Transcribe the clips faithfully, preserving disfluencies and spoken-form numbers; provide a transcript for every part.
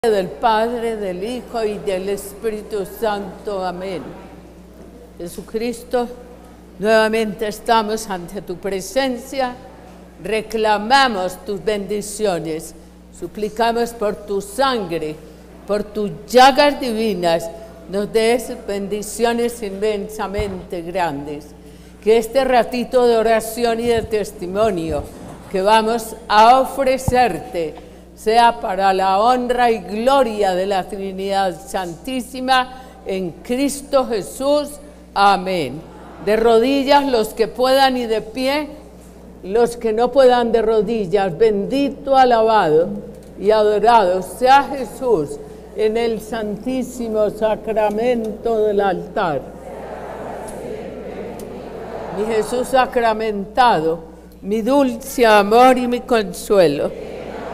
Del Padre, del Hijo y del Espíritu Santo. Amén. Jesucristo, nuevamente estamos ante tu presencia, reclamamos tus bendiciones, suplicamos por tu sangre, por tus llagas divinas, nos des bendiciones inmensamente grandes. Que este ratito de oración y de testimonio que vamos a ofrecerte sea para la honra y gloria de la Trinidad Santísima en Cristo Jesús. Amén. De rodillas los que puedan y de pie, los que no puedan de rodillas, bendito, alabado y adorado sea Jesús en el santísimo sacramento del altar. Mi Jesús sacramentado, mi dulce amor y mi consuelo.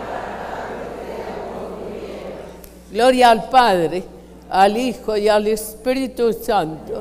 Gloria al Padre, al Hijo y al Espíritu Santo.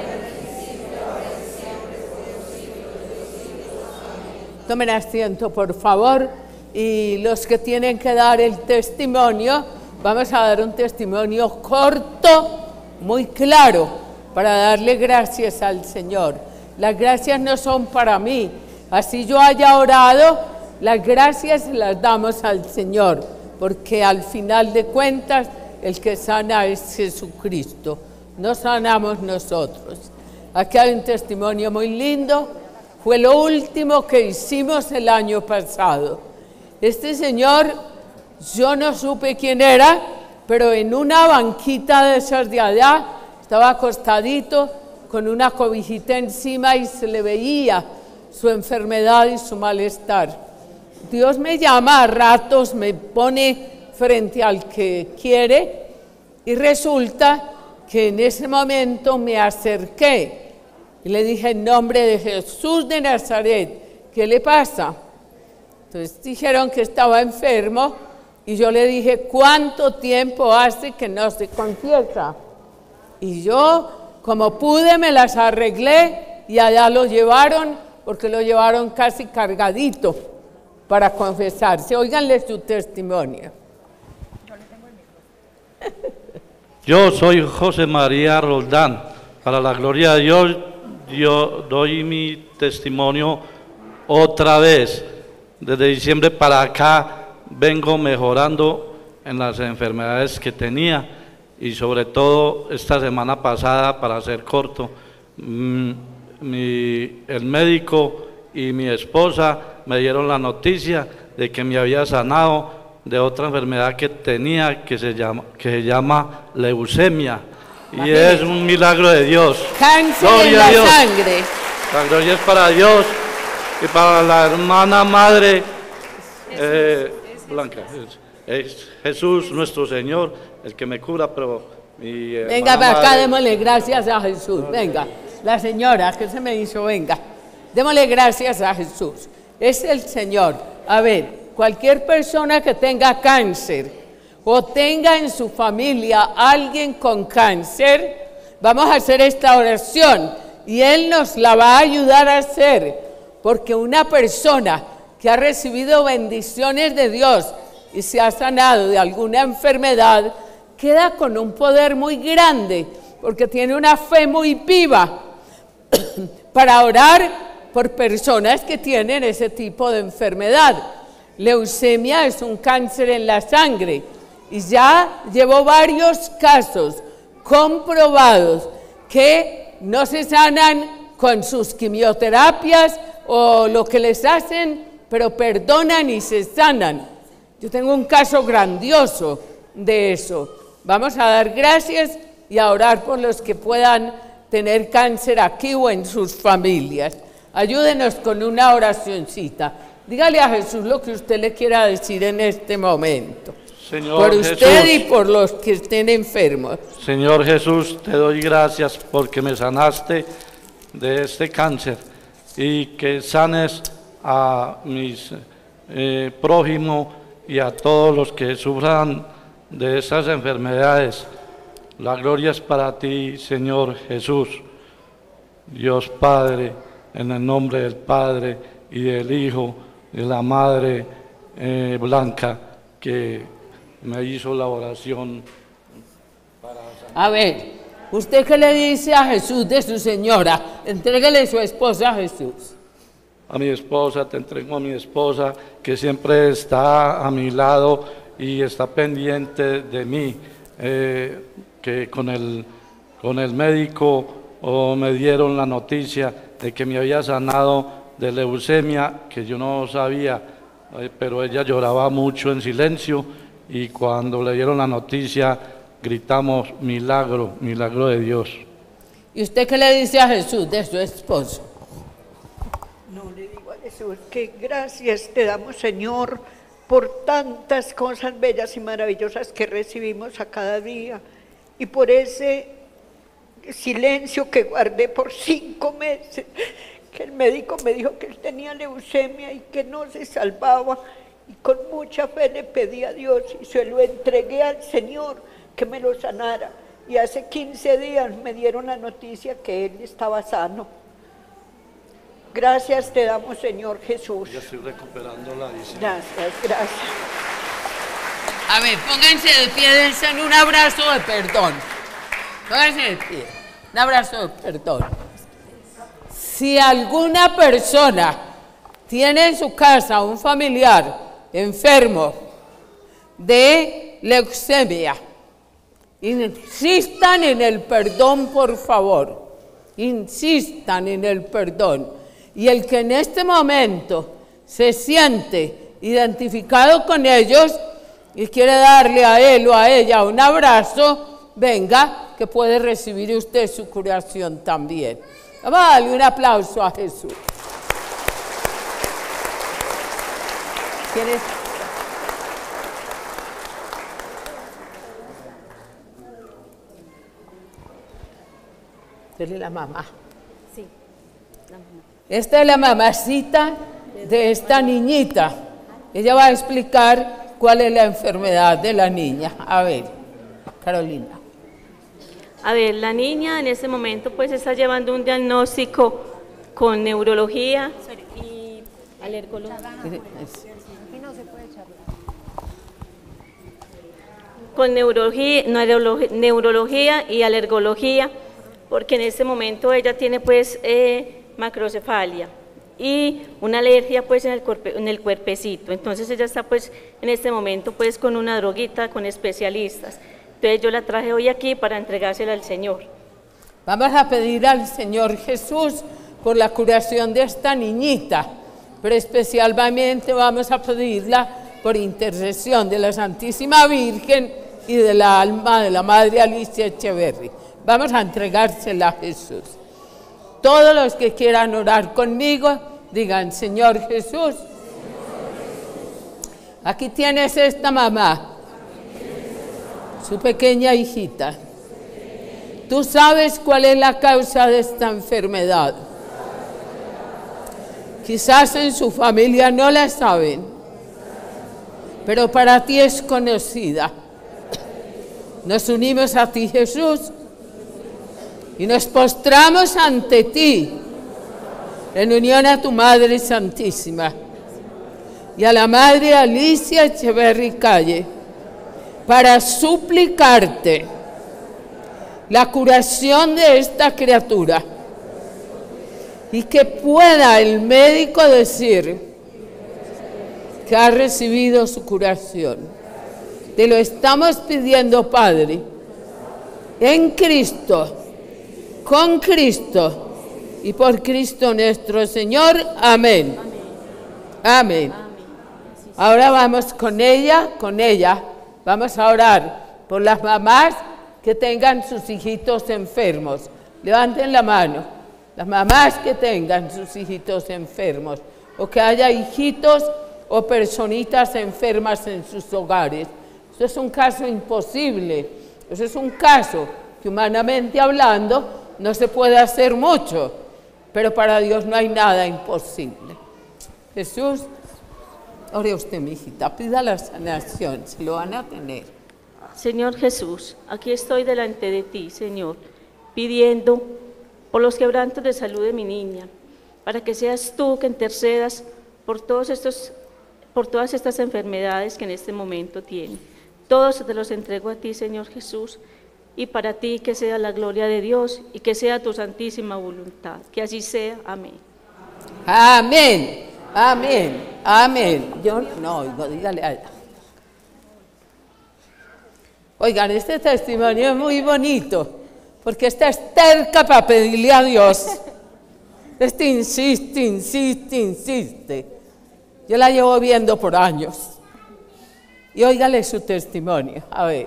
Tomen asiento, por favor, y los que tienen que dar el testimonio, vamos a dar un testimonio corto, muy claro, para darle gracias al Señor. Las gracias no son para mí, así yo haya orado, las gracias las damos al Señor. Porque al final de cuentas, el que sana es Jesucristo, no sanamos nosotros. Aquí hay un testimonio muy lindo, fue lo último que hicimos el año pasado. Este señor, yo no supe quién era, pero en una banquita de esas de allá, estaba acostadito con una cobijita encima y se le veía su enfermedad y su malestar. Dios me llama a ratos, me pone frente al que quiere y resulta que en ese momento me acerqué y le dije en nombre de Jesús de Nazaret, ¿qué le pasa? Entonces dijeron que estaba enfermo y yo le dije, ¿cuánto tiempo hace que no se confiesa? Y yo, como pude, me las arreglé y allá lo llevaron, porque lo llevaron casi cargadito para confesarse. Óiganle su testimonio. Yo soy José María Roldán. Para la gloria de Dios, yo doy mi testimonio otra vez. Desde diciembre para acá vengo mejorando en las enfermedades que tenía y sobre todo esta semana pasada, para ser corto, mmm, mi, el médico y mi esposa me dieron la noticia de que me había sanado de otra enfermedad que tenía, que se llama, que se llama leucemia. Y es un milagro de Dios. Cáncer en la sangre. La gloria es para Dios y para la hermana madre eh, Blanca. Es Jesús nuestro Señor, el que me cura, pero mi venga para acá, démosle gracias a Jesús. Venga, la señora que se me hizo, venga. Démosle gracias a Jesús. Es el Señor. A ver, cualquier persona que tenga cáncer o tenga en su familia alguien con cáncer, vamos a hacer esta oración y Él nos la va a ayudar a hacer, porque una persona que ha recibido bendiciones de Dios y se ha sanado de alguna enfermedad, queda con un poder muy grande, porque tiene una fe muy viva para orar por personas que tienen ese tipo de enfermedad. Leucemia es un cáncer en la sangre y ya llevo varios casos comprobados que no se sanan con sus quimioterapias o lo que les hacen, pero perdonan y se sanan. Yo tengo un caso grandioso de eso. Vamos a dar gracias y a orar por los que puedan tener cáncer aquí o en sus familias. Ayúdenos con una oracioncita. Dígale a Jesús lo que usted le quiera decir en este momento. Señor por usted Jesús, y por los que estén enfermos. Señor Jesús, te doy gracias porque me sanaste de este cáncer y que sanes a mis eh, prójimos y a todos los que sufran de esas enfermedades. La gloria es para ti, Señor Jesús. Dios Padre, en el nombre del Padre y del Hijo y de la Madre eh, Blanca, que me hizo la oración. A ver, ¿usted qué le dice a Jesús de su señora? Entrégale su esposa a Jesús. A mi esposa, te entrego a mi esposa, que siempre está a mi lado y está pendiente de mí, eh, que con el, con el médico oh, me dieron la noticia de que me había sanado de leucemia, que yo no sabía, eh, pero ella lloraba mucho en silencio, y cuando le dieron la noticia gritamos milagro, milagro de Dios. ¿Y usted qué le dice a Jesús de su esposo? No, le digo a Jesús que gracias te damos, Señor, por tantas cosas bellas y maravillosas que recibimos a cada día, y por ese silencio que guardé por cinco meses, que el médico me dijo que él tenía leucemia y que no se salvaba, y con mucha fe le pedí a Dios y se lo entregué al Señor que me lo sanara, y hace quince días me dieron la noticia que él estaba sano. Gracias te damos, Señor Jesús. Ya estoy recuperando la visión. Gracias, gracias. A ver, pónganse de pie, dense un abrazo de perdón. Pónganse de pie, un abrazo de perdón. Si alguna persona tiene en su casa un familiar enfermo de leucemia, insistan en el perdón, por favor. Insistan en el perdón. Y el que en este momento se siente identificado con ellos y quiere darle a él o a ella un abrazo, venga, que puede recibir usted su curación también. Vamos a darle un aplauso a Jesús. ¿Quieres? Dele la mamá. Sí, la mamá. Esta es la mamacita de esta niñita. Ella va a explicar cuál es la enfermedad de la niña. A ver, Carolina. A ver, la niña en este momento pues está llevando un diagnóstico con neurología y alergología. Con neurología, neurología, neurología y alergología, porque en este momento ella tiene pues eh, macrocefalia y una alergia pues en el, cuerpe, en el cuerpecito. Entonces ella está pues en este momento pues con una droguita, con especialistas. Entonces yo la traje hoy aquí para entregársela al Señor. Vamos a pedir al Señor Jesús por la curación de esta niñita, pero especialmente vamos a pedirla por intercesión de la Santísima Virgen y de la alma de la Madre Alicia Echeverry. Vamos a entregársela a Jesús. Todos los que quieran orar conmigo, digan: Señor Jesús, aquí tienes esta mamá, su pequeña hijita. Tú sabes cuál es la causa de esta enfermedad. Quizás en su familia no la saben, pero para ti es conocida. Nos unimos a ti, Jesús, y nos postramos ante ti, en unión a tu Madre Santísima y a la Madre Alicia Echeverry Calle, para suplicarte la curación de esta criatura, y que pueda el médico decir que ha recibido su curación. Te lo estamos pidiendo, Padre, en Cristo, con Cristo y por Cristo nuestro Señor. Amén. Amén. Amén. Ahora vamos con ella, con ella. Vamos a orar por las mamás que tengan sus hijitos enfermos. Levanten la mano. Las mamás que tengan sus hijitos enfermos, o que haya hijitos o personitas enfermas en sus hogares. Eso es un caso imposible. Eso es un caso que, humanamente hablando, no se puede hacer mucho, pero para Dios no hay nada imposible. Jesús, ore usted, mi hijita, pida la sanación, se lo van a tener. Señor Jesús, aquí estoy delante de ti, Señor, pidiendo por los quebrantos de salud de mi niña, para que seas tú que intercedas por todos estos, por todas estas enfermedades que en este momento tiene. Todos te los entrego a ti, Señor Jesús, y para ti que sea la gloria de Dios y que sea tu santísima voluntad. Que así sea. Amén. Amén, amén, amén. Yo no oigo, dígale a ella. Oigan, este testimonio es muy bonito, porque esta es terca para pedirle a Dios. Este insiste, insiste, insiste. Yo la llevo viendo por años. Y óigale su testimonio, a ver.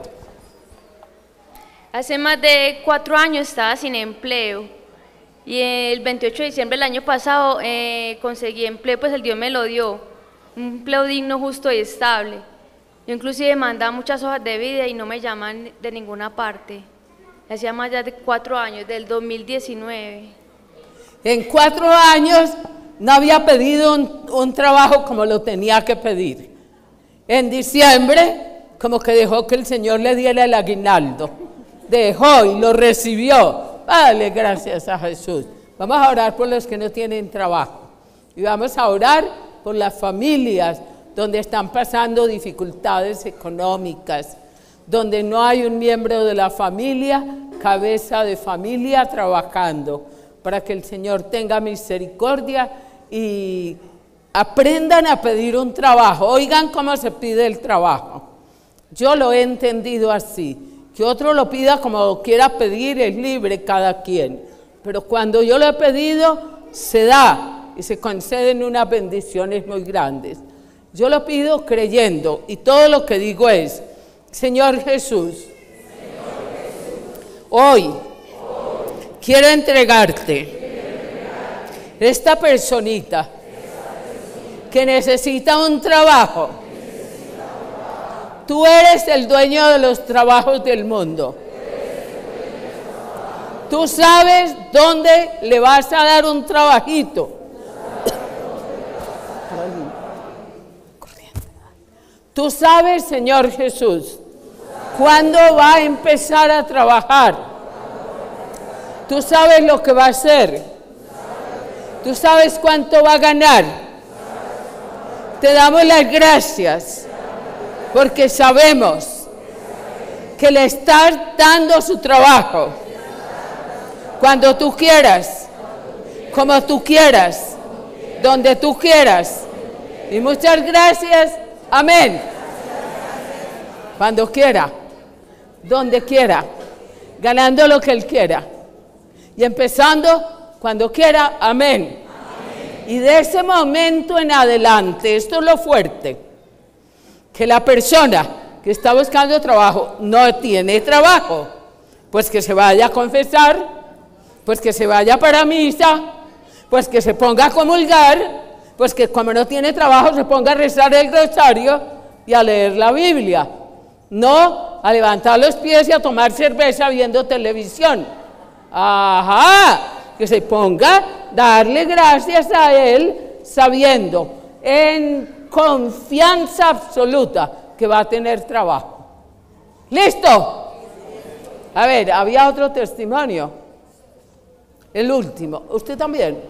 Hace más de cuatro años estaba sin empleo y el veintiocho de diciembre del año pasado eh, conseguí empleo, pues el Dios me lo dio, un empleo digno, justo y estable. Yo inclusive mandaba muchas hojas de vida y no me llaman de ninguna parte. Hacía más de cuatro años, del dos mil diecinueve. En cuatro años no había pedido un, un trabajo como lo tenía que pedir. En diciembre, como que dejó que el Señor le diera el aguinaldo. Dejó y lo recibió. Dale gracias a Jesús. Vamos a orar por los que no tienen trabajo. Y vamos a orar por las familias donde están pasando dificultades económicas, donde no hay un miembro de la familia, cabeza de familia trabajando, para que el Señor tenga misericordia y aprendan a pedir un trabajo. Oigan cómo se pide el trabajo. Yo lo he entendido así. Que otro lo pida como quiera pedir, es libre cada quien. Pero cuando yo lo he pedido, se da y se conceden unas bendiciones muy grandes. Yo lo pido creyendo y todo lo que digo es, Señor Jesús, Señor Jesús hoy, hoy quiero entregarte, quiero entregarte esta personita, esta personita que necesita un trabajo. Tú eres el dueño de los trabajos del mundo. Tú sabes dónde le vas a dar un trabajito. Tú sabes, Señor Jesús, cuándo va a empezar a trabajar. Tú sabes lo que va a hacer. Tú sabes cuánto va a ganar. Te damos las gracias, porque sabemos que le estás dando su trabajo cuando tú quieras, como tú quieras, donde tú quieras. Y muchas gracias. Amén. Cuando quiera, donde quiera, ganando lo que Él quiera. Y empezando cuando quiera. Amén. Amén. Y de ese momento en adelante, esto es lo fuerte, que la persona que está buscando trabajo no tiene trabajo, pues que se vaya a confesar, pues que se vaya para misa, pues que se ponga a comulgar, pues que como no tiene trabajo se ponga a rezar el rosario y a leer la Biblia, no a levantar los pies y a tomar cerveza viendo televisión. Ajá, que se ponga a darle gracias a Él sabiendo en confianza absoluta que va a tener trabajo. ¿Listo? A ver, había otro testimonio. El último. ¿Usted también?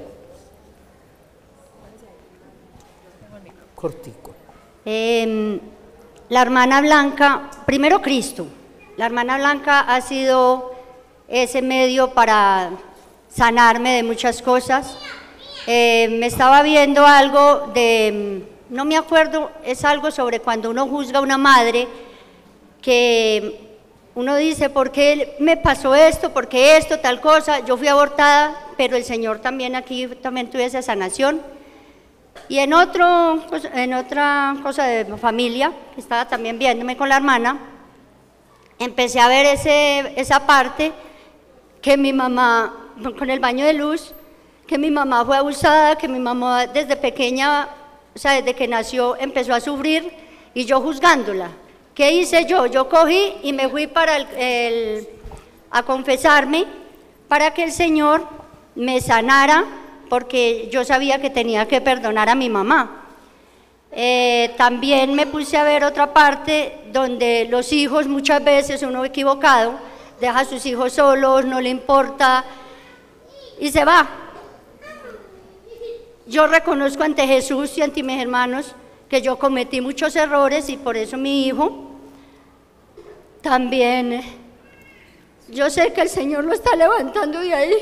Cortico. Eh, la hermana Blanca, primero Cristo. La hermana Blanca ha sido ese medio para sanarme de muchas cosas. Eh, me estaba viendo algo de, no me acuerdo, es algo sobre cuando uno juzga a una madre, que uno dice, ¿por qué me pasó esto? ¿Por qué esto? Tal cosa. Yo fui abortada, pero el Señor también aquí, también tuve esa sanación. Y en, otro, en otra cosa de familia, que estaba también viéndome con la hermana, empecé a ver ese, esa parte que mi mamá, con el baño de luz, que mi mamá fue abusada, que mi mamá desde pequeña, o sea, desde que nació, empezó a sufrir, y yo juzgándola. ¿Qué hice yo? Yo cogí y me fui para el, el, a confesarme, para que el Señor me sanara, porque yo sabía que tenía que perdonar a mi mamá. Eh, también me puse a ver otra parte donde los hijos, muchas veces uno equivocado, deja a sus hijos solos, no le importa y se va. Yo reconozco ante Jesús y ante mis hermanos que yo cometí muchos errores y por eso mi hijo también yo sé que el Señor lo está levantando de ahí.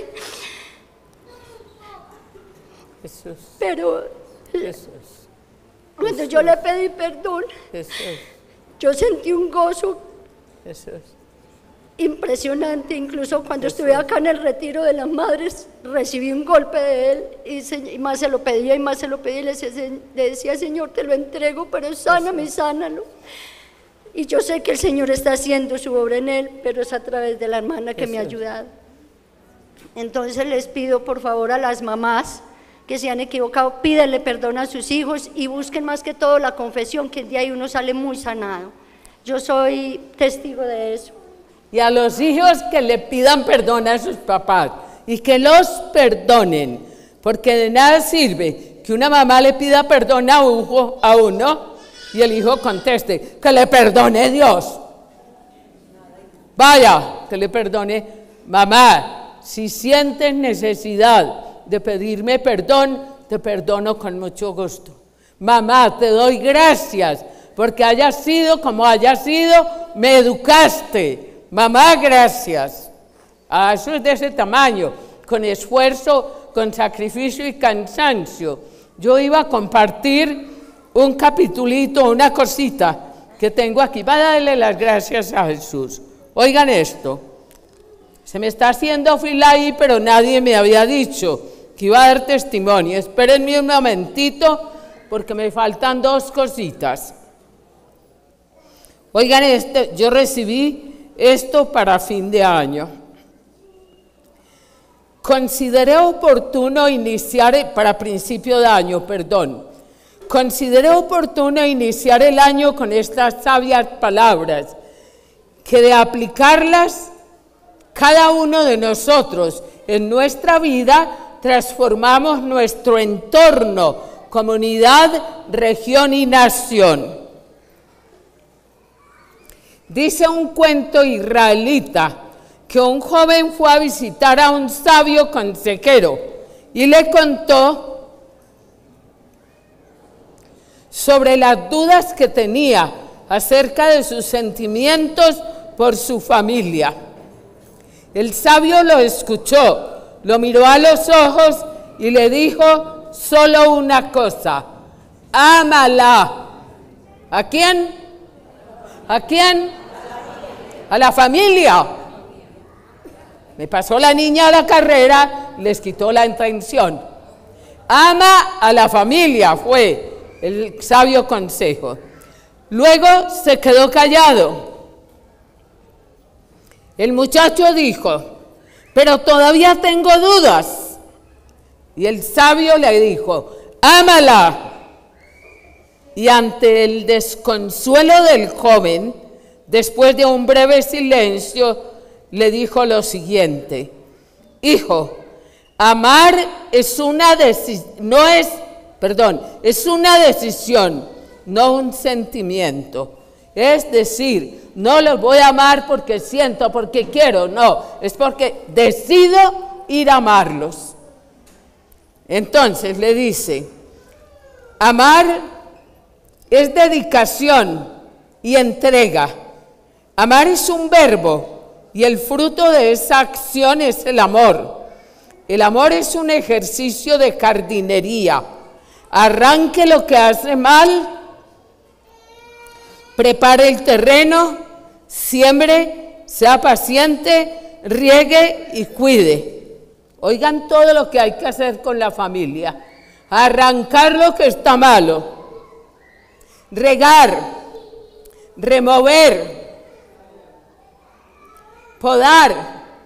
Jesús, Pero Jesús, cuando yo le pedí perdón, Jesús, yo sentí un gozo Jesús. impresionante. Incluso cuando estuve acá en el retiro de las madres, recibí un golpe de él y, se, y más se lo pedía y más se lo pedía y le decía, le decía, Señor, te lo entrego, pero sáname y sánalo. Y yo sé que el Señor está haciendo su obra en él, pero es a través de la hermana que me ha ayudado. Entonces les pido por favor a las mamás que se han equivocado, pídanle perdón a sus hijos y busquen más que todo la confesión, que de ahí uno sale muy sanado. Yo soy testigo de eso. Y a los hijos que le pidan perdón a sus papás y que los perdonen, porque de nada sirve que una mamá le pida perdón a, uno, a uno y el hijo conteste, que le perdone Dios. Vaya, que le perdone. Mamá, si sientes necesidad de pedirme perdón, te perdono con mucho gusto. Mamá, te doy gracias porque hayas sido como hayas sido, me educaste. Mamá, gracias. Ah, eso es de ese tamaño, con esfuerzo, con sacrificio y cansancio. Yo iba a compartir un capitulito, una cosita que tengo aquí para darle las gracias a Jesús. Oigan esto, se me está haciendo fila ahí, pero nadie me había dicho que iba a dar testimonio. Espérenme un momentito, porque me faltan dos cositas. Oigan, este, yo recibí esto para fin de año. Consideré oportuno iniciar, para principio de año, perdón, consideré oportuno iniciar el año con estas sabias palabras, que de aplicarlas, cada uno de nosotros en nuestra vida transformamos nuestro entorno, comunidad, región y nación. Dice un cuento israelita que un joven fue a visitar a un sabio consejero y le contó sobre las dudas que tenía acerca de sus sentimientos por su familia. El sabio lo escuchó, lo miró a los ojos y le dijo solo una cosa: ámala. ¿A quién? ¿A quién? A la familia. Me pasó la niña a la carrera, les quitó la intención. Ama a la familia, fue el sabio consejo. Luego se quedó callado. El muchacho dijo, pero todavía tengo dudas. Y el sabio le dijo, ámala. Y ante el desconsuelo del joven, después de un breve silencio, le dijo lo siguiente: hijo, amar es una decisión, no es, perdón, es una decisión, no un sentimiento. Es decir, no los voy a amar porque siento, porque quiero, no, es porque decido ir a amarlos. Entonces le dice, amar es dedicación y entrega. Amar es un verbo y el fruto de esa acción es el amor. El amor es un ejercicio de jardinería. Arranque lo que hace mal, prepare el terreno, siembre, sea paciente, riegue y cuide. Oigan todo lo que hay que hacer con la familia. Arrancar lo que está malo, regar, remover, podar,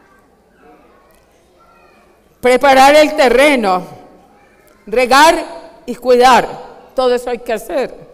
preparar el terreno, regar y cuidar. Todo eso hay que hacer.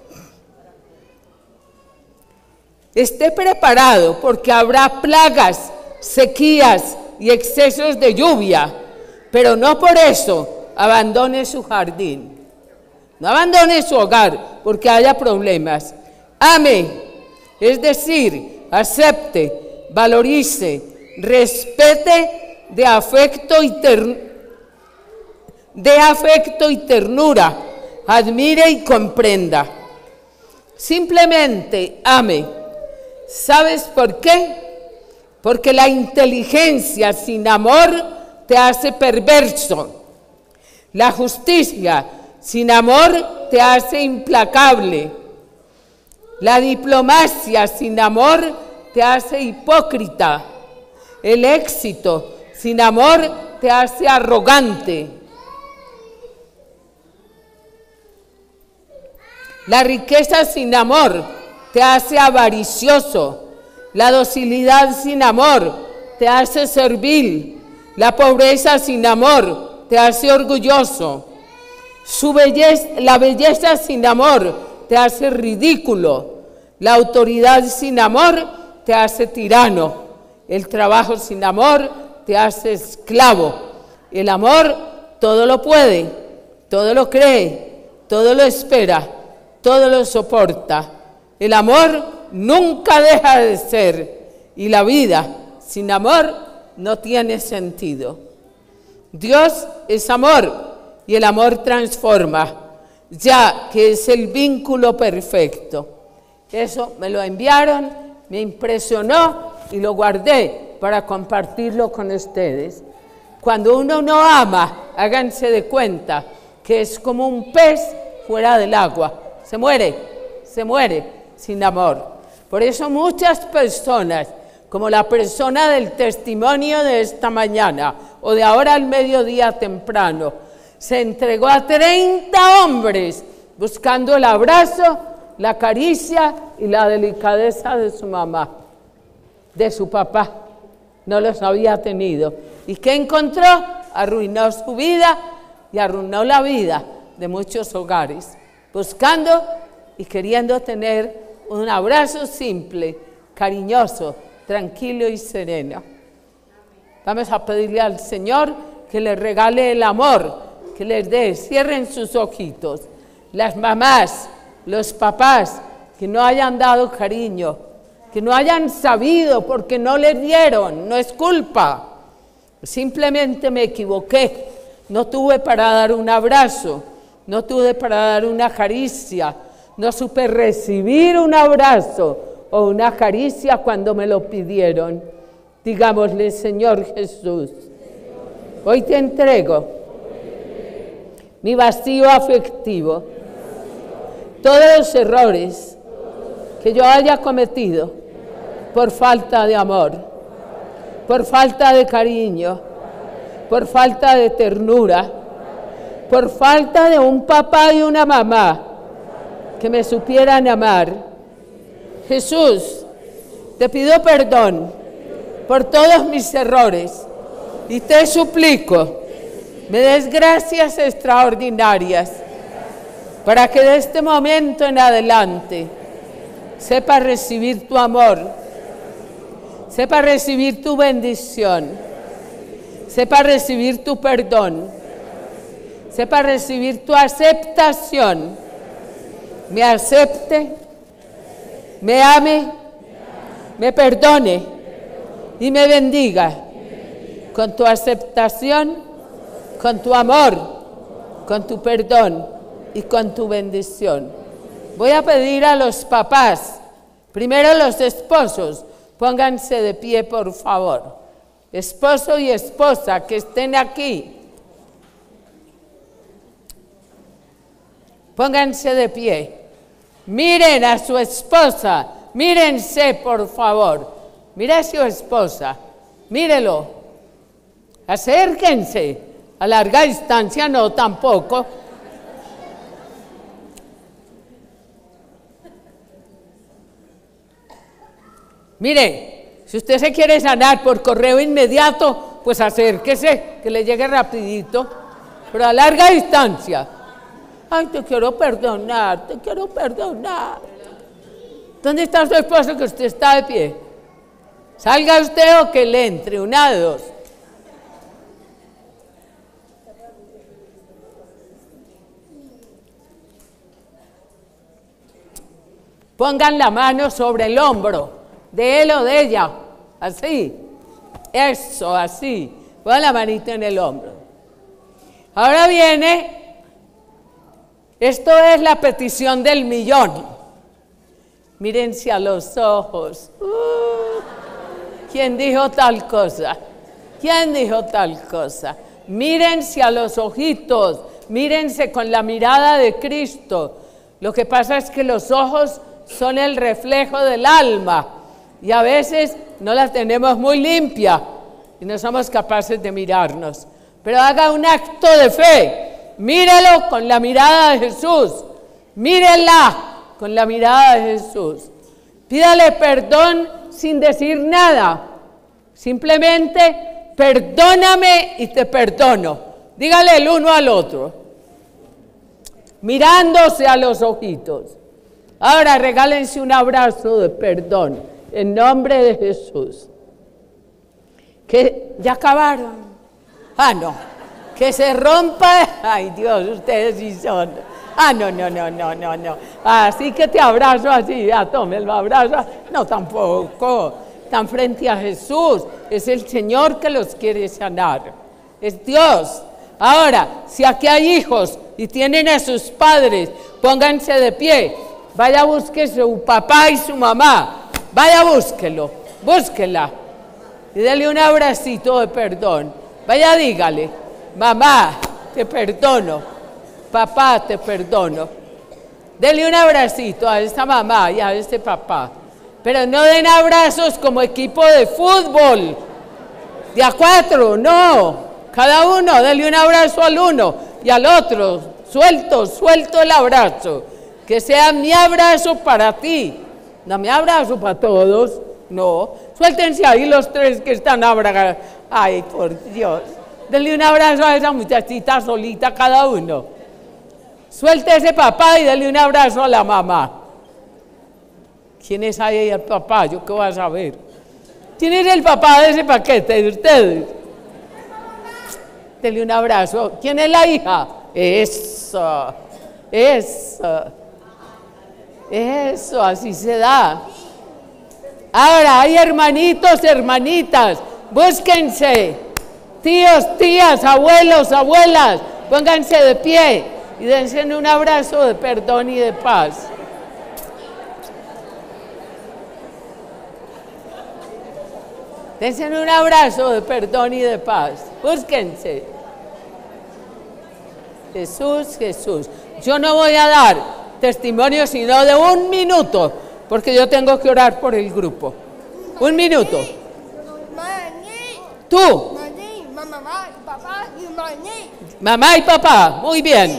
Esté preparado porque habrá plagas, sequías y excesos de lluvia, pero no por eso abandone su jardín. No abandone su hogar porque haya problemas. Ame, es decir, acepte, valorice, respete de afecto y ternura, de afecto y ternura, admire y comprenda. Simplemente ame. ¿Sabes por qué? Porque la inteligencia sin amor te hace perverso. La justicia sin amor te hace implacable. La diplomacia sin amor te hace hipócrita. El éxito sin amor te hace arrogante. La riqueza sin amor te hace avaricioso. La docilidad sin amor te hace servil. La pobreza sin amor te hace orgulloso. Su belleza, la belleza sin amor te hace ridículo. La autoridad sin amor te hace tirano. El trabajo sin amor te hace esclavo. El amor todo lo puede, todo lo cree, todo lo espera, todo lo soporta. El amor nunca deja de ser y la vida sin amor no tiene sentido. Dios es amor y el amor transforma, ya que es el vínculo perfecto. Eso me lo enviaron, me impresionó y lo guardé para compartirlo con ustedes. Cuando uno no ama, háganse de cuenta que es como un pez fuera del agua. Se muere, se muere sin amor. Por eso muchas personas, como la persona del testimonio de esta mañana o de ahora al mediodía temprano, se entregó a treinta hombres buscando el abrazo, la caricia y la delicadeza de su mamá, de su papá. No los había tenido. ¿Y qué encontró? Arruinó su vida y arruinó la vida de muchos hogares, buscando y queriendo tener un abrazo simple, cariñoso, tranquilo y sereno. Vamos a pedirle al Señor que les regale el amor, que les dé, cierren sus ojitos. Las mamás, los papás que no hayan dado cariño, que no hayan sabido porque no les dieron, no es culpa. Simplemente me equivoqué, no tuve para dar un abrazo, no tuve para dar una caricia, no supe recibir un abrazo o una caricia cuando me lo pidieron. Digámosle, Señor Jesús, hoy te entrego mi vacío afectivo, todos los errores que yo haya cometido por falta de amor, por falta de cariño, por falta de ternura, por falta de un papá y una mamá que me supieran amar. Jesús, te pido perdón por todos mis errores y te suplico, me des gracias extraordinarias para que de este momento en adelante sepa recibir tu amor, sepa recibir tu bendición, sepa recibir tu perdón, sepa recibir tu aceptación, me acepte, me ame, me perdone y me bendiga con tu aceptación, con tu amor, con tu perdón y con tu bendición. Voy a pedir a los papás, primero los esposos, pónganse de pie por favor. Esposo y esposa que estén aquí, pónganse de pie. Miren a su esposa, mírense por favor. Mira a su esposa, mírelo. Acérquense, a larga distancia no tampoco. Mire, si usted se quiere sanar por correo inmediato, pues acérquese, que le llegue rapidito, pero a larga distancia. Ay, te quiero perdonar, te quiero perdonar. ¿Dónde está su esposo que usted está de pie? Salga usted o que le entre, una de dos. Pongan la mano sobre el hombro de él o de ella, así, eso, así, pon la manita en el hombro. Ahora viene, esto es la petición del millón, Mírense a los ojos. Uh, ¿Quién dijo tal cosa? ¿Quién dijo tal cosa? Mírense a los ojitos, mírense con la mirada de Cristo. Lo que pasa es que los ojos son el reflejo del alma y a veces no la tenemos muy limpia y no somos capaces de mirarnos. Pero haga un acto de fe, mírelo con la mirada de Jesús, mírela con la mirada de Jesús. Pídale perdón sin decir nada, simplemente perdóname y te perdono. Dígale el uno al otro, mirándose a los ojitos. Ahora regálense un abrazo de perdón en nombre de Jesús. ¿Que ya acabaron? Ah, no. Que se rompa. Ay, Dios, ustedes sí son. Ah, no, no, no, no, no, no. Así que te abrazo así. Ah, tome el abrazo. No, tampoco. Están frente a Jesús. Es el Señor que los quiere sanar. Es Dios. Ahora, si aquí hay hijos y tienen a sus padres, pónganse de pie. Vaya, busque su papá y su mamá. Vaya, búsquelo. Búsquela. Y dale un abracito de perdón. Vaya, dígale, mamá, te perdono, papá, te perdono. Dele un abracito a esta mamá y a este papá. Pero no den abrazos como equipo de fútbol, de a cuatro, no. Cada uno, dele un abrazo al uno y al otro. Suelto, suelto el abrazo. Que sea mi abrazo para ti. No mi abrazo para todos, no. Suéltense ahí los tres que están abrazados. Ay, por Dios. Denle un abrazo a esa muchachita solita cada uno. Suelte a ese papá y denle un abrazo a la mamá. ¿Quién es ahí el papá? ¿Yo qué voy a saber? ¿Quién es el papá de ese paquete de ustedes? Denle un abrazo. ¿Quién es la hija? Eso. Eso. Eso, así se da. Ahora hay hermanitos, hermanitas. Búsquense, tíos, tías, abuelos, abuelas, pónganse de pie y dense un abrazo de perdón y de paz. Dense un abrazo de perdón y de paz. Búsquense. Jesús, Jesús. Yo no voy a dar testimonio sino de un minuto, porque yo tengo que orar por el grupo. Un minuto. Tú. Mamá y papá y maní. Mamá y papá, muy bien.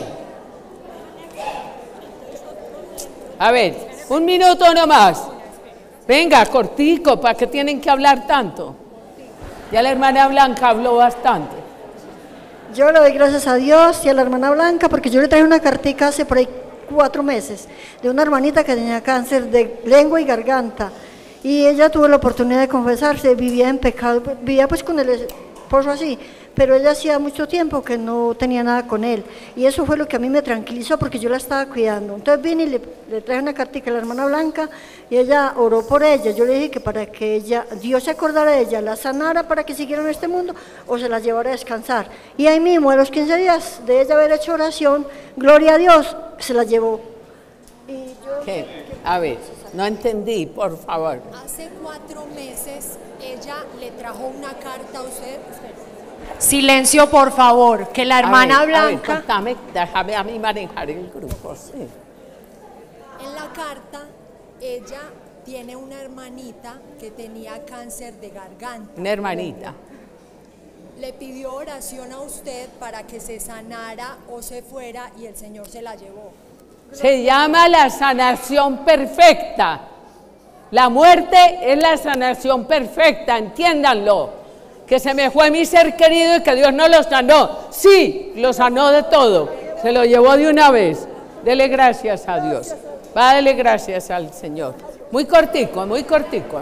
A ver, un minuto nomás. Venga, cortico, ¿para qué tienen que hablar tanto? Ya la hermana Blanca habló bastante. Yo le doy gracias a Dios y a la hermana Blanca porque yo le traje una cartica hace por ahí cuatro meses de una hermanita que tenía cáncer de lengua y garganta. Y ella tuvo la oportunidad de confesarse, vivía en pecado, vivía pues con el esposo así, pero ella hacía mucho tiempo que no tenía nada con él. Y eso fue lo que a mí me tranquilizó porque yo la estaba cuidando. Entonces vine y le, le traje una cartica a la hermana Blanca y ella oró por ella. Yo le dije que para que ella, Dios se acordara de ella, la sanara para que siguiera en este mundo o se la llevara a descansar. Y ahí mismo, a los quince días de ella haber hecho oración, gloria a Dios, se la llevó. Y yo, ¿Qué? A ver, no entendí, por favor. Hace cuatro meses ella le trajo una carta a usted. Silencio, por favor, que la hermana a ver, Blanca. A ver, contame, déjame a mí manejar el grupo, sí. En la carta, ella tiene una hermanita que tenía cáncer de garganta. Una hermanita. Le pidió oración a usted para que se sanara o se fuera y el Señor se la llevó. Se llama la sanación perfecta. La muerte es la sanación perfecta, entiéndanlo. Que se me fue mi ser querido y que Dios no lo sanó. Sí, lo sanó de todo. Se lo llevó de una vez. Dele gracias a Dios. Va a darle gracias al Señor. Muy cortico, muy cortico.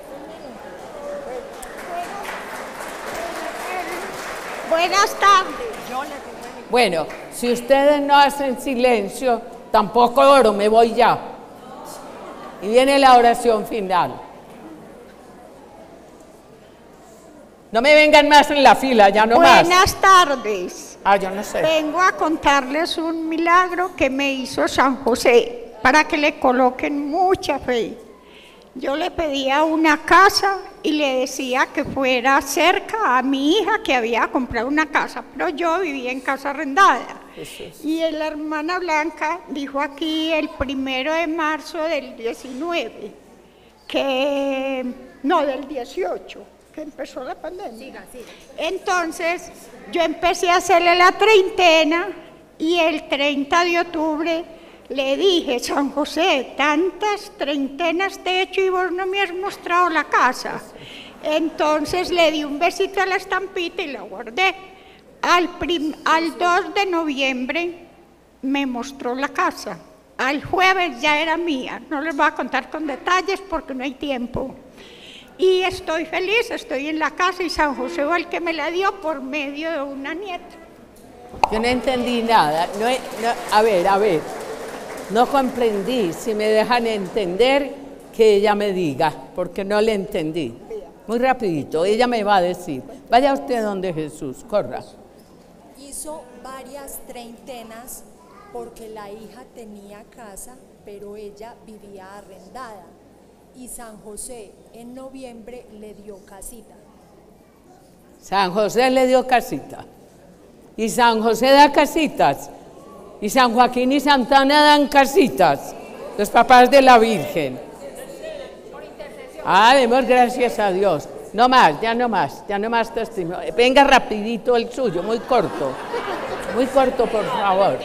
Buenas tardes. Bueno, si ustedes no hacen silencio, tampoco oro, me voy ya. Y viene la oración final. No me vengan más en la fila, ya no más. Buenas tardes. Ah, yo no sé. Vengo a contarles un milagro que me hizo San José. para que le coloquen mucha fe. Yo le pedía una casa y le decía que fuera cerca a mi hija que había comprado una casa, pero yo vivía en casa arrendada. Y la hermana Blanca dijo aquí el primero de marzo del diecinueve, que no, del dieciocho, que empezó la pandemia. Siga, siga. Entonces yo empecé a hacerle la treintena y el treinta de octubre le dije: San José, tantas treintenas te he hecho y vos no me has mostrado la casa. Entonces le di un besito a la estampita y la guardé. Al, prim, al dos de noviembre me mostró la casa. Al jueves ya era mía. No les voy a contar con detalles porque no hay tiempo. Y estoy feliz, estoy en la casa y San José fue el que me la dio por medio de una nieta. Yo no entendí nada. No, no, a ver, a ver. No comprendí. Si me dejan entender, que ella me diga, porque no le entendí. Muy rapidito, ella me va a decir. Vaya usted donde Jesús, corra. Hizo varias treintenas porque la hija tenía casa, pero ella vivía arrendada. Y San José en noviembre le dio casita. San José le dio casita. Y San José da casitas. Y San Joaquín y Santana dan casitas. Los papás de la Virgen. Ah, demos gracias a Dios. No más, ya no más, ya no más testimonio. Venga rapidito el suyo, muy corto. Muy corto, por favor.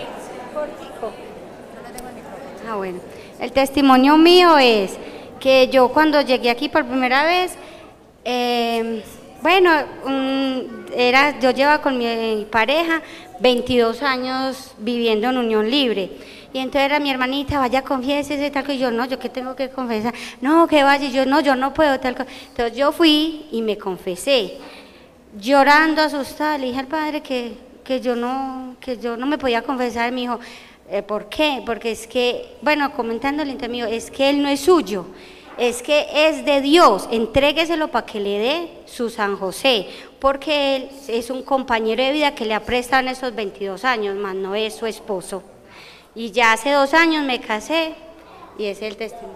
Ah, bueno. El testimonio mío es que yo cuando llegué aquí por primera vez, eh, bueno, um, era, yo llevaba con mi pareja veintidós años viviendo en unión libre. Y entonces era mi hermanita, vaya, confiésese y tal cosa. Y yo, no, ¿yo qué tengo que confesar? No, que vaya. Y yo, no, yo no puedo, tal cosa. Entonces yo fui y me confesé. Llorando, asustada, le dije al padre que, que, yo, no, que yo no me podía confesar. Me dijo, eh, ¿por qué? Porque es que, bueno, comentándole entre mí, es que él no es suyo. Es que es de Dios. Entrégueselo para que le dé su San José. Porque él es un compañero de vida que le ha prestado en esos veintidós años, más no es su esposo. Y ya hace dos años me casé y ese es el testimonio.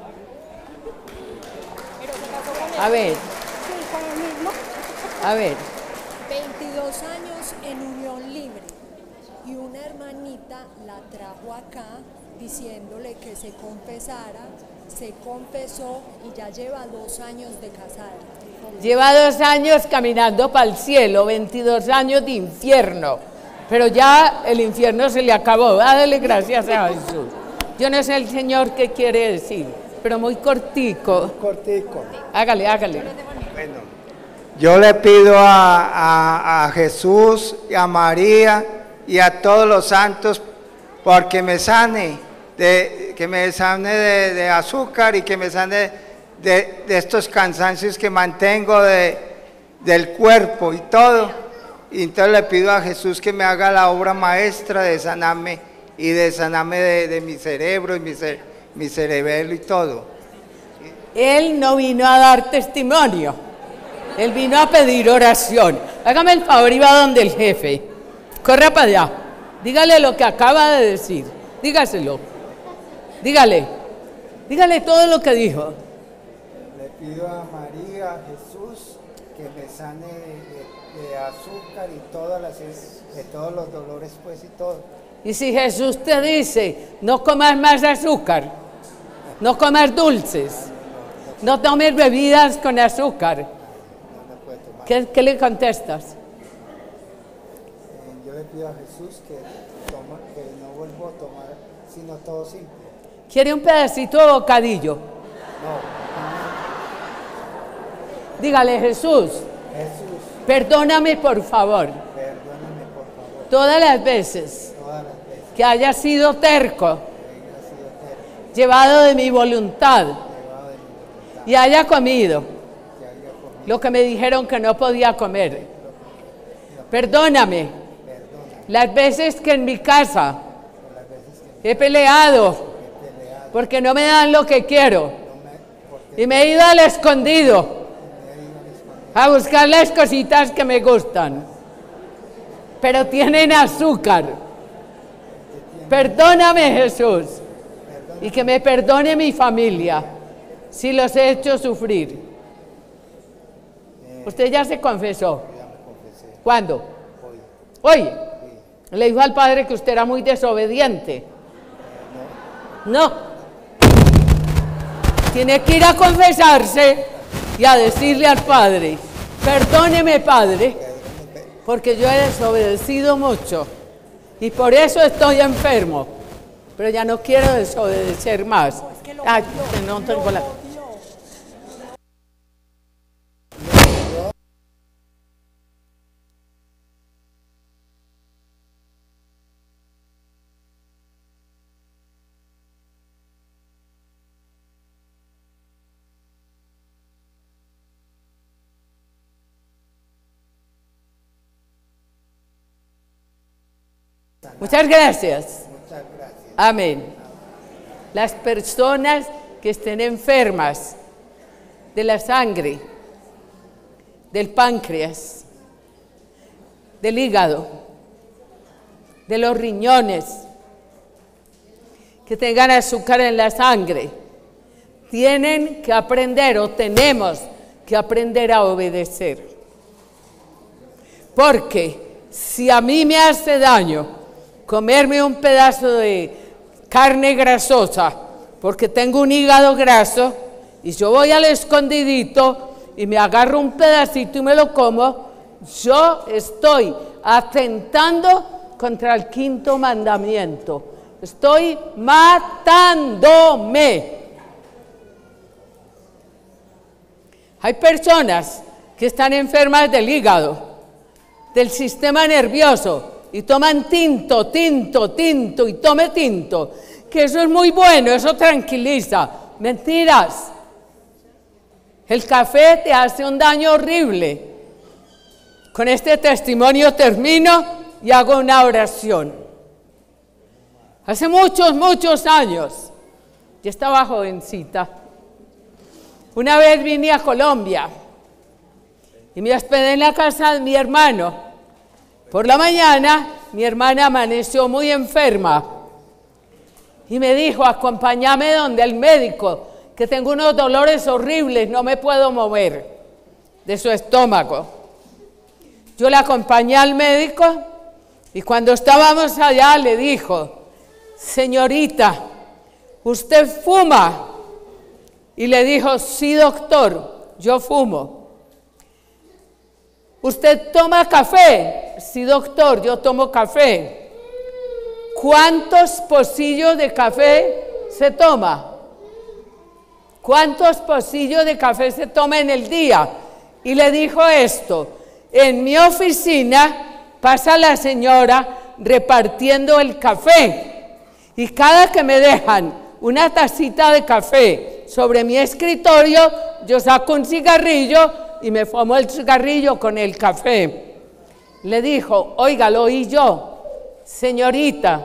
A ver. A ver. veintidós años en unión libre y una hermanita la trajo acá diciéndole que se confesara, se confesó y ya lleva dos años de casada. Lleva dos años caminando para el cielo, veintidós años de infierno. Pero ya el infierno se le acabó, dale gracias a Jesús. Yo no sé el Señor qué quiere decir, pero muy cortico. Cortico. Hágale, hágale. Bueno, yo le pido a, a, a Jesús, y a María y a todos los santos porque me sane, de, que me sane de, de azúcar y que me sane de, de estos cansancios que mantengo de, del cuerpo y todo. Y entonces le pido a Jesús que me haga la obra maestra de sanarme y de sanarme de, de mi cerebro y mi, cere, mi cerebelo y todo. Él no vino a dar testimonio, él vino a pedir oración. Hágame el favor y va donde el jefe. Corra para allá, dígale lo que acaba de decir, dígaselo. Dígale, dígale todo lo que dijo. Le pido a María, a Jesús, que me sane de, de azúcar y todas las, de todos los dolores pues y todo. Y si Jesús te dice, no comas más azúcar, no comas dulces, no tomes bebidas con azúcar, ¿qué, qué le contestas? Eh, yo le pido a Jesús que, toma, que no vuelva a tomar sino todo simple. ¿Quiere un pedacito de bocadillo? No. Dígale, Jesús, Jesús, perdóname por favor, perdóname por favor, todas las veces, todas las veces que haya sido terco, que haya sido terco, llevado de mi voluntad, llevado de mi voluntad, y haya comido que haya comido lo que me dijeron que no podía comer. Perdóname perdóname las veces que en mi casa por las veces que he peleado he peleado, porque no me dan lo que quiero no me, porque y me he ido al escondido me he ido al escondido a buscar las cositas que me gustan, pero tienen azúcar. Perdóname, Jesús, y que me perdone mi familia si los he hecho sufrir. ¿Usted ya se confesó? ¿Cuándo? Hoy. Le dijo al padre que usted era muy desobediente. No. Tiene que ir a confesarse y a decirle al padre, perdóneme, padre, porque yo he desobedecido mucho y por eso estoy enfermo, pero ya no quiero desobedecer más. Ay, no tengo la... Muchas gracias. Muchas gracias. Amén. Las personas que estén enfermas de la sangre, del páncreas, del hígado, de los riñones, que tengan azúcar en la sangre, tienen que aprender o tenemos que aprender a obedecer. Porque si a mí me hace daño comerme un pedazo de carne grasosa, porque tengo un hígado graso, y yo voy al escondidito y me agarro un pedacito y me lo como, yo estoy atentando contra el quinto mandamiento. Estoy matándome. Hay personas que están enfermas del hígado, del sistema nervioso, y toman tinto, tinto, tinto, y tome tinto, que eso es muy bueno, eso tranquiliza. Mentiras. El café te hace un daño horrible. Con este testimonio termino y hago una oración. Hace muchos, muchos años, yo estaba jovencita, una vez vine a Colombia y me hospedé en la casa de mi hermano. Por la mañana, mi hermana amaneció muy enferma y me dijo, acompáñame donde el médico, que tengo unos dolores horribles, no me puedo mover de su estómago. Yo la acompañé al médico y cuando estábamos allá le dijo, señorita, ¿usted fuma? Y le dijo, sí, doctor, yo fumo. ¿Usted toma café? Sí, doctor, yo tomo café. ¿Cuántos pocillos de café se toma? ¿Cuántos pocillos de café se toma en el día? Y le dijo esto, en mi oficina pasa la señora repartiendo el café y cada que me dejan una tacita de café sobre mi escritorio, yo saco un cigarrillo y me fumo el cigarrillo con el café. Le dijo, oiga, lo oí yo, señorita,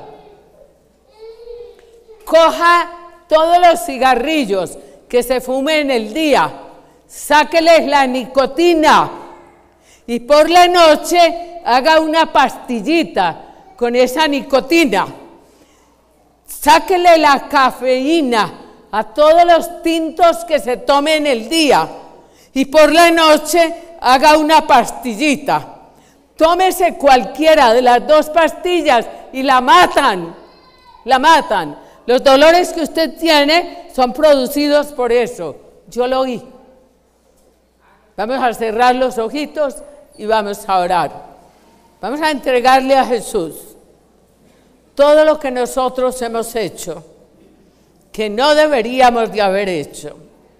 coja todos los cigarrillos que se fumen en el día, sáqueles la nicotina y por la noche haga una pastillita con esa nicotina. Sáquele la cafeína a todos los tintos que se tomen en el día y por la noche haga una pastillita. Tómese cualquiera de las dos pastillas y la matan, la matan. Los dolores que usted tiene son producidos por eso. Yo lo oí. Vamos a cerrar los ojitos y vamos a orar. Vamos a entregarle a Jesús todo lo que nosotros hemos hecho, que no deberíamos de haber hecho.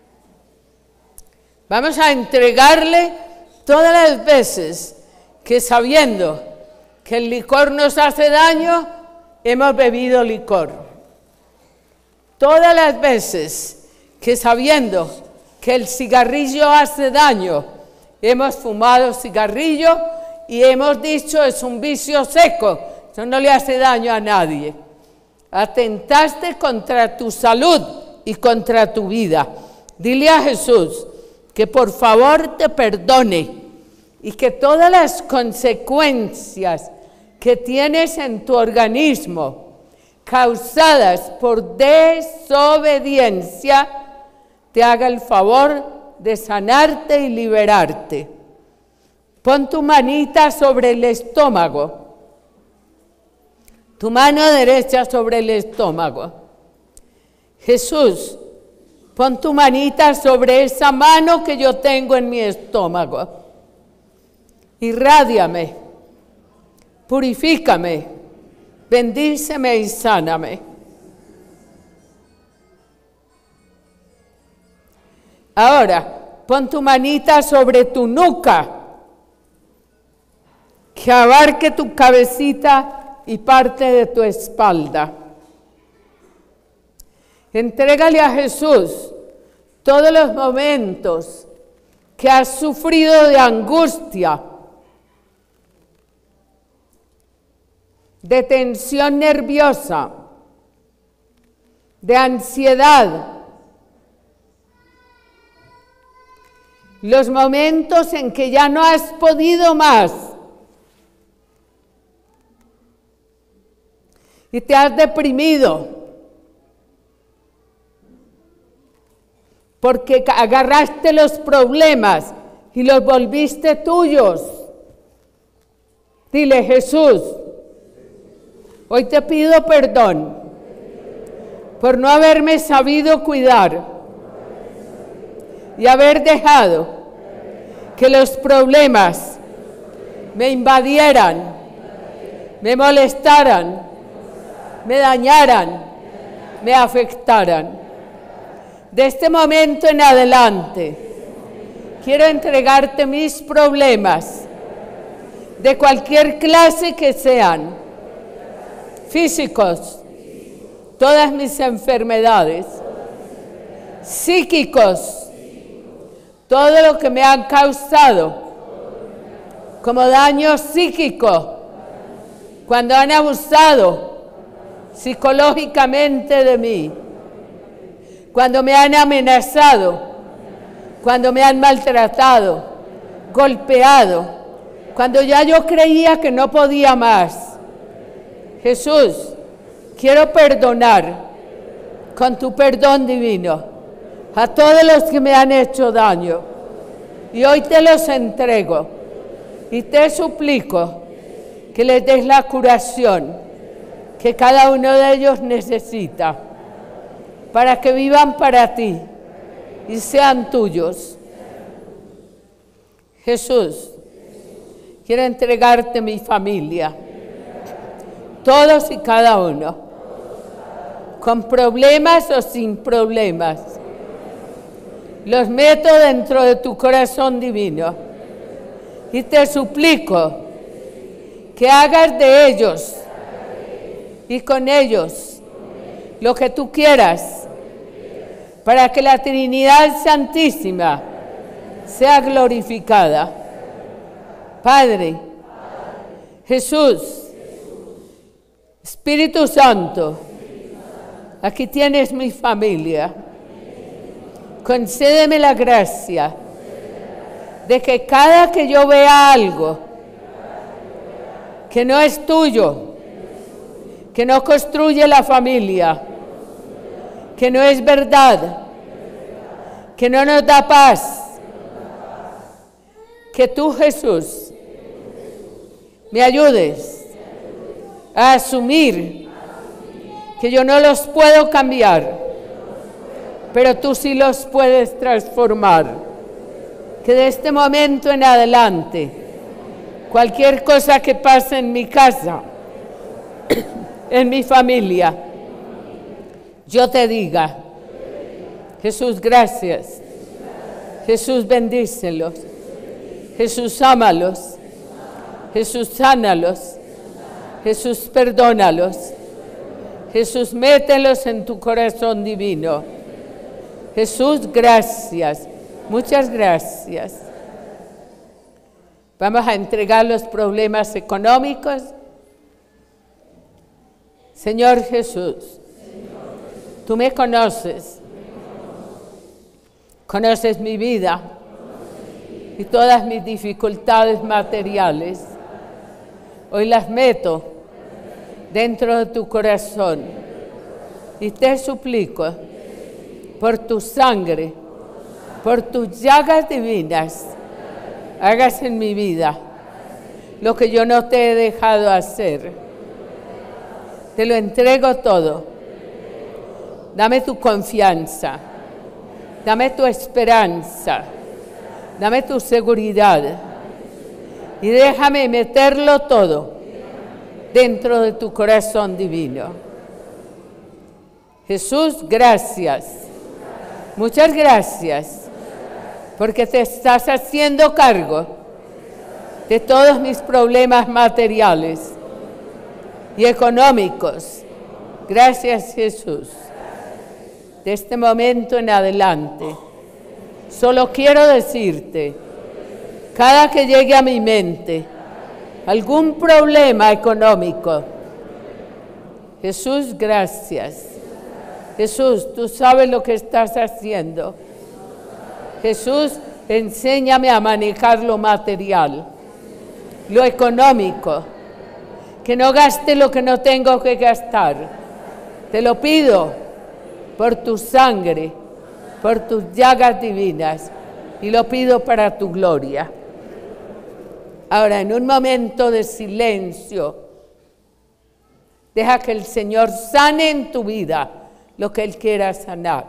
Vamos a entregarle todas las veces que sabiendo que el licor nos hace daño, hemos bebido licor. Todas las veces que sabiendo que el cigarrillo hace daño, hemos fumado cigarrillo y hemos dicho es un vicio seco, eso no le hace daño a nadie. Atentaste contra tu salud y contra tu vida. Dile a Jesús que por favor te perdone y que todas las consecuencias que tienes en tu organismo, causadas por desobediencia, te haga el favor de sanarte y liberarte. Pon tu manita sobre el estómago, tu mano derecha sobre el estómago. Jesús, pon tu manita sobre esa mano que yo tengo en mi estómago. Irrádiame, purifícame, bendíceme y sáname. Ahora, pon tu manita sobre tu nuca, que abarque tu cabecita y parte de tu espalda. Entrégale a Jesús todos los momentos que has sufrido de angustia, de tensión nerviosa, de ansiedad, los momentos en que ya no has podido más y te has deprimido porque agarraste los problemas y los volviste tuyos. Dile: Jesús, hoy te pido perdón por no haberme sabido cuidar y haber dejado que los problemas me invadieran, me molestaran, me dañaran, me afectaran. De este momento en adelante, quiero entregarte mis problemas, de cualquier clase que sean, físicos, todas mis enfermedades, psíquicos, todo lo que me han causado como daño psíquico, cuando han abusado psicológicamente de mí, cuando me han amenazado, cuando me han maltratado, golpeado, cuando ya yo creía que no podía más. Jesús, quiero perdonar con tu perdón divino a todos los que me han hecho daño, y hoy te los entrego y te suplico que les des la curación que cada uno de ellos necesita, para que vivan para ti y sean tuyos. Jesús, quiero entregarte mi familia, todos y cada uno, con problemas o sin problemas. Los meto dentro de tu corazón divino y te suplico que hagas de ellos y con ellos lo que tú quieras, para que la Trinidad Santísima sea glorificada. Padre, Jesús, Espíritu Santo, aquí tienes mi familia. Concédeme la gracia de que cada que yo vea algo que no es tuyo, que no construye la familia, que no es verdad, que no nos da paz, que tú, Jesús, me ayudes a asumir que yo no los puedo cambiar, pero tú sí los puedes transformar. Que de este momento en adelante, cualquier cosa que pase en mi casa, en mi familia, yo te diga: Jesús, gracias. Jesús, bendícelos. Jesús, ámalos. Jesús, sánalos. Jesús, perdónalos. Jesús, mételos en tu corazón divino. Jesús, gracias. Muchas gracias. Vamos a entregar los problemas económicos. Señor Jesús, tú me conoces, conoces mi vida y todas mis dificultades materiales. Hoy las meto dentro de tu corazón. Y te suplico, por tu sangre, por tus llagas divinas, hagas en mi vida lo que yo no te he dejado hacer. Te lo entrego todo. Dame tu confianza, dame tu esperanza, dame tu seguridad y déjame meterlo todo dentro de tu corazón divino. Jesús, gracias. Muchas gracias, porque te estás haciendo cargo de todos mis problemas materiales y económicos. Gracias, Jesús. De este momento en adelante, solo quiero decirte, cada que llegue a mi mente algún problema económico, Jesús, gracias. Jesús, tú sabes lo que estás haciendo. Jesús, enséñame a manejar lo material, lo económico, que no gaste lo que no tengo que gastar. Te lo pido por tu sangre, por tus llagas divinas, y lo pido para tu gloria. Ahora, en un momento de silencio, deja que el Señor sane en tu vida lo que Él quiera sanar.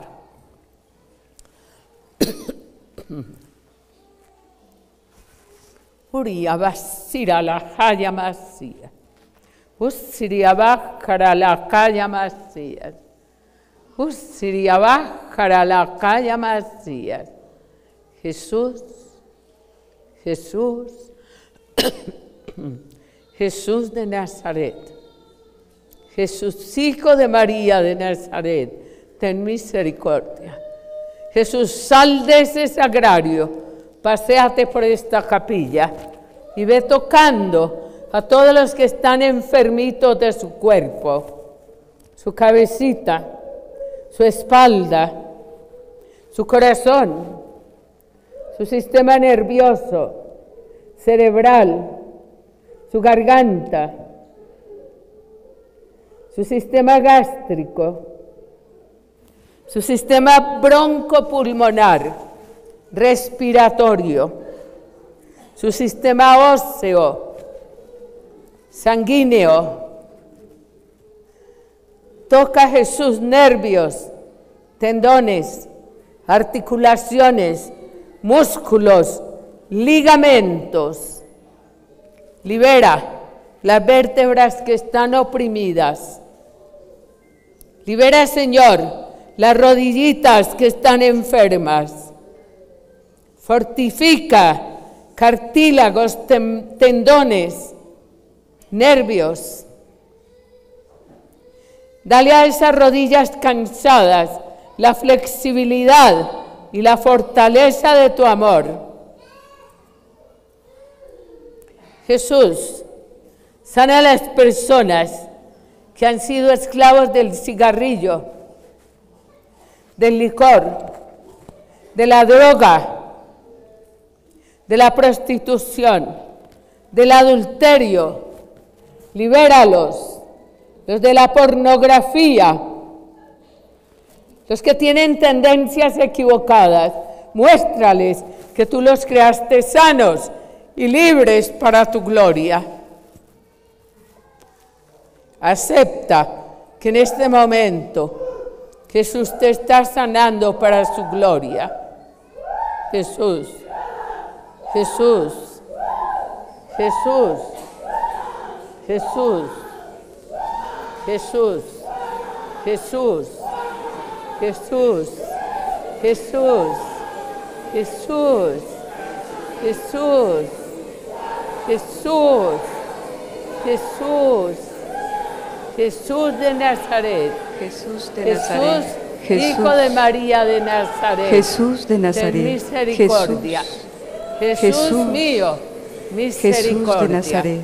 Uria basira la haya masía. Usiria bajara la calla masías. Usiria bajara la calla masías. Jesús, Jesús, Jesús de Nazaret. Jesús, Hijo de María de Nazaret, ten misericordia. Jesús, sal de ese sagrario, paséate por esta capilla y ve tocando a todos los que están enfermitos de su cuerpo, su cabecita, su espalda, su corazón, su sistema nervioso, cerebral, su garganta, su sistema gástrico, su sistema broncopulmonar, respiratorio, su sistema óseo, sanguíneo. Toca a Jesús nervios, tendones, articulaciones, músculos, ligamentos. Libera las vértebras que están oprimidas. Libera, Señor, las rodillitas que están enfermas. Fortifica cartílagos, ten, tendones, nervios. Dale a esas rodillas cansadas la flexibilidad y la fortaleza de tu amor. Jesús, sana a las personas que han sido esclavos del cigarrillo, del licor, de la droga, de la prostitución, del adulterio. Libéralos. Los de la pornografía, los que tienen tendencias equivocadas, muéstrales que tú los creaste sanos y libres para tu gloria. Acepta que en este momento Jesús te está sanando para su gloria. Jesús, Jesús, Jesús, Jesús, Jesús, Jesús, Jesús, Jesús, Jesús, Jesús, Jesús, Jesús, Jesús de Nazaret, Jesús de Nazaret, Jesús, Hijo de María de Nazaret, Jesús de Nazaret, ten misericordia, Jesús, Jesús mío, misericordia. Jesús de Nazaret.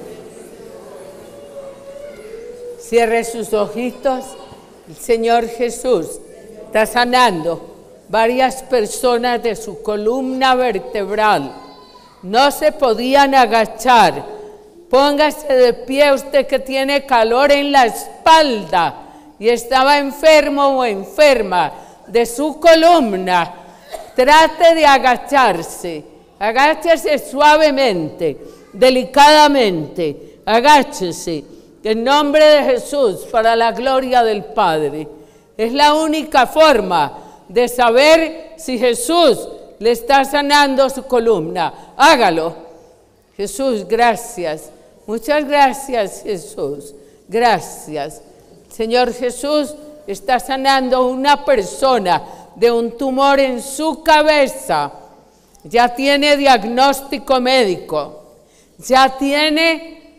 Cierre sus ojitos. El Señor Jesús está sanando varias personas de su columna vertebral. No se podían agachar Póngase de pie usted que tiene calor en la espalda y estaba enfermo o enferma de su columna. Trate de agacharse, agáchese suavemente, delicadamente, agáchese, en nombre de Jesús, para la gloria del Padre. Es la única forma de saber si Jesús le está sanando su columna. Hágalo. Jesús, gracias. Muchas gracias, Jesús. Gracias. Señor Jesús está sanando a una persona de un tumor en su cabeza. Ya tiene diagnóstico médico. Ya tiene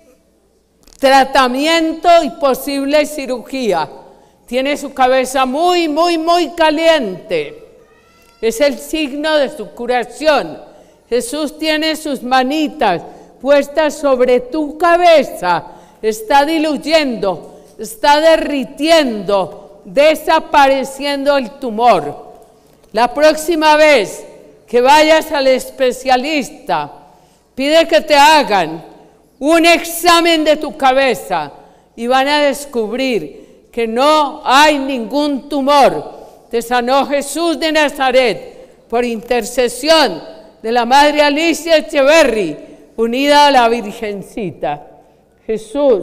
tratamiento y posible cirugía. Tiene su cabeza muy, muy, muy caliente. Es el signo de su curación. Jesús tiene sus manitas puestas sobre tu cabeza. Está diluyendo, está derritiendo, desapareciendo el tumor. La próxima vez que vayas al especialista, pide que te hagan un examen de tu cabeza y van a descubrir que no hay ningún tumor. Te sanó Jesús de Nazaret por intercesión de la Madre Alicia Echeverry, unida a la Virgencita. Jesús,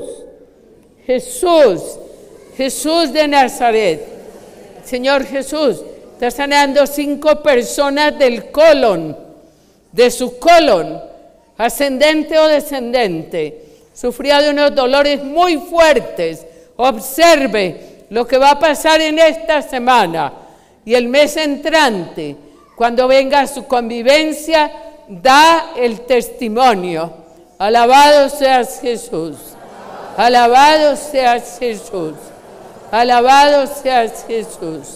Jesús, Jesús de Nazaret. Señor Jesús, está sanando cinco personas del colon, de su colon, ascendente o descendente. Sufría de unos dolores muy fuertes. Observe lo que va a pasar en esta semana y el mes entrante. Cuando venga su convivencia, da el testimonio. Alabado seas Jesús. Alabado seas Jesús. Alabado seas Jesús.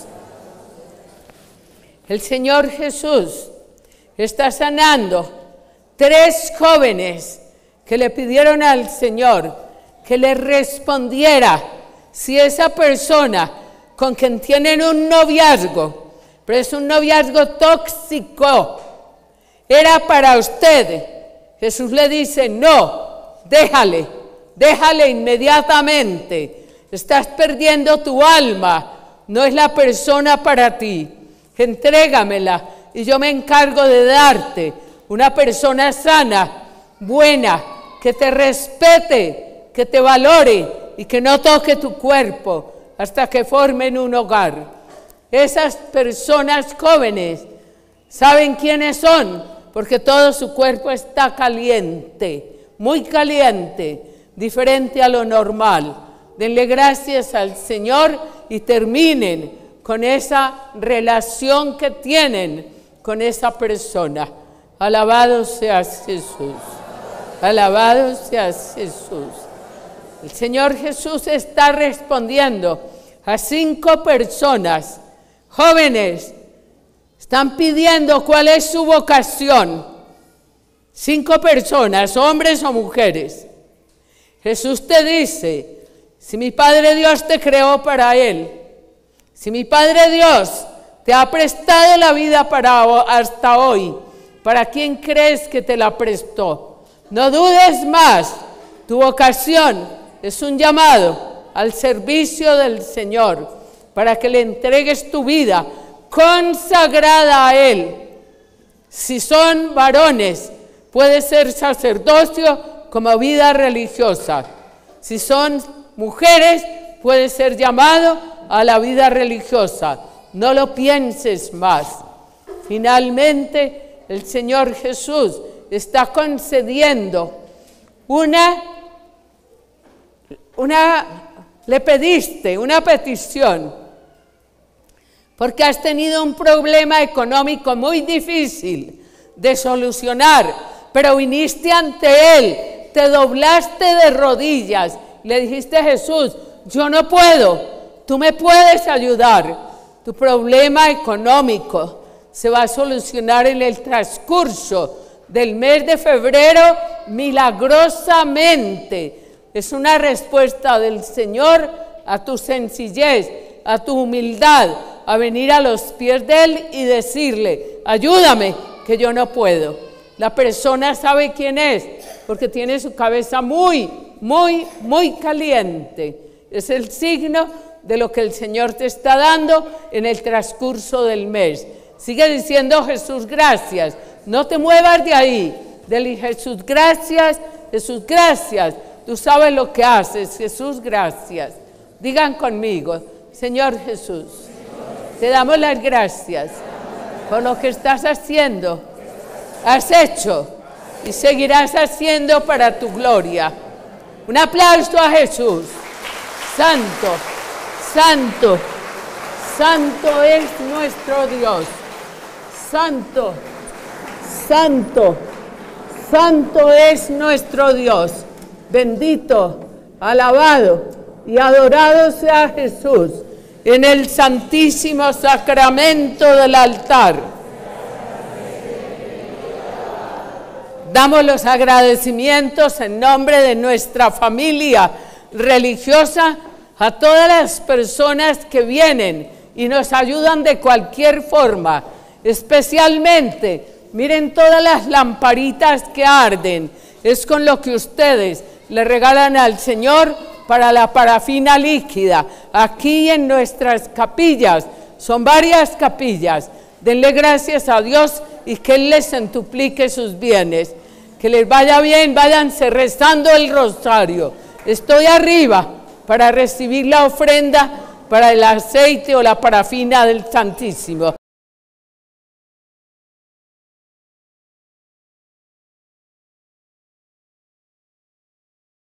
El Señor Jesús está sanando tres jóvenes que le pidieron al Señor que le respondiera si esa persona con quien tienen un noviazgo, pero es un noviazgo tóxico, era para usted. Jesús le dice, no, déjale, déjale inmediatamente. Estás perdiendo tu alma, no es la persona para ti. Entrégamela y yo me encargo de darte una persona sana, buena, que te respete, que te valore y que no toque tu cuerpo hasta que formen un hogar. Esas personas jóvenes saben quiénes son, porque todo su cuerpo está caliente, muy caliente, diferente a lo normal. Denle gracias al Señor y terminen con esa relación que tienen con esa persona. Alabado seas Jesús. Alabado seas Jesús. El Señor Jesús está respondiendo a cinco personas, jóvenes, están pidiendo cuál es su vocación. Cinco personas, hombres o mujeres. Jesús te dice, si mi Padre Dios te creó para Él, si mi Padre Dios te ha prestado la vida para hasta hoy, ¿para quién crees que te la prestó? No dudes más, tu vocación es un llamado al servicio del Señor, para que le entregues tu vida consagrada a Él. Si son varones, puede ser sacerdocio como vida religiosa. Si son mujeres, puede ser llamado a la vida religiosa. No lo pienses más. Finalmente, el Señor Jesús está concediendo una, una, le pediste una petición, porque has tenido un problema económico muy difícil de solucionar, pero viniste ante Él, te doblaste de rodillas, le dijiste a Jesús, yo no puedo, tú me puedes ayudar. Tu problema económico se va a solucionar en el transcurso del mes de febrero milagrosamente. Es una respuesta del Señor a tu sencillez, a tu humildad, a venir a los pies de Él y decirle, ayúdame, que yo no puedo. La persona sabe quién es, porque tiene su cabeza muy, muy, muy caliente. Es el signo de lo que el Señor te está dando en el transcurso del mes. Sigue diciendo Jesús, gracias. No te muevas de ahí. Dile Jesús, gracias. Jesús, gracias. Tú sabes lo que haces. Jesús, gracias. Digan conmigo, Señor Jesús, te damos las gracias por lo que estás haciendo, has hecho y seguirás haciendo para tu gloria. Un aplauso a Jesús. Santo, santo, santo es nuestro Dios. Santo, santo, santo es nuestro Dios. Bendito, alabado y adorado sea Jesús en el santísimo sacramento del altar. Damos los agradecimientos en nombre de nuestra familia religiosa a todas las personas que vienen y nos ayudan de cualquier forma, especialmente, miren todas las lamparitas que arden, es con lo que ustedes le regalan al Señor para la parafina líquida. Aquí en nuestras capillas, son varias capillas, denle gracias a Dios y que Él les centuplique sus bienes. Que les vaya bien, váyanse rezando el rosario. Estoy arriba para recibir la ofrenda para el aceite o la parafina del Santísimo.